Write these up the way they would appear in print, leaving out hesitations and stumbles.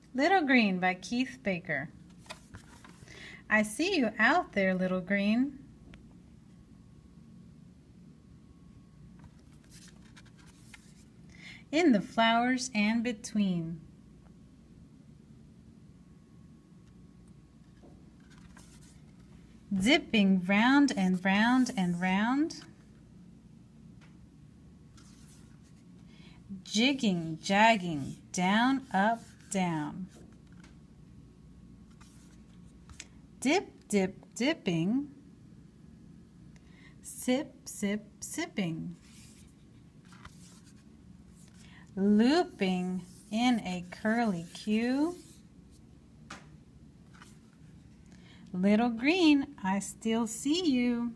Little Green by Keith Baker. I see you out there, little green. In the flowers and between. Zipping round and round and round. Jigging, jagging, down, up, down. Dip, dip, dipping. Sip, sip, sipping. Looping in a curly Q. Little green, I still see you.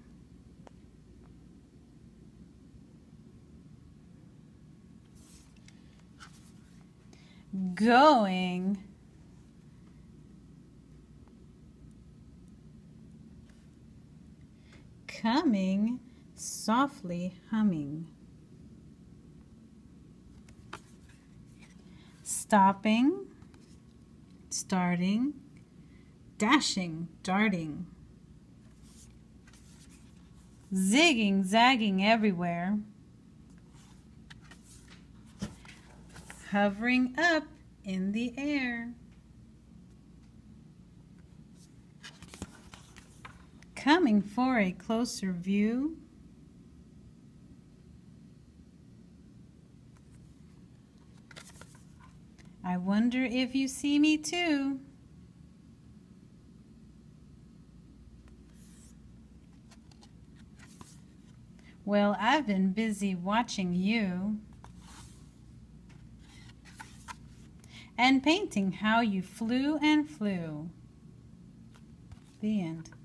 Going. Coming, softly humming. Stopping, starting, dashing, darting. Zigging, zagging everywhere. Hovering up in the air. Coming for a closer view. I wonder if you see me too. Well, I've been busy watching you and painting how you flew and flew. The end.